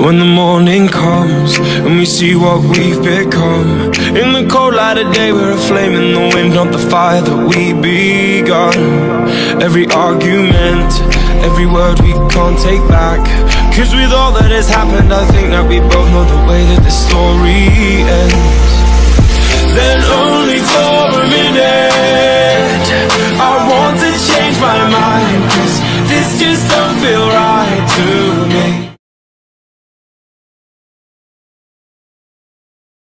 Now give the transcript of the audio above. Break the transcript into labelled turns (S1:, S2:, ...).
S1: When the morning comes and we see what we've become, in the cold light of day we're a flame in the wind, not the fire that we begun. Every argument, every word we can't take back, 'cause with all that has happened I think that we both know the way that the story ends. Then only for a minute I want to change my mind, 'cause this just don't feel right to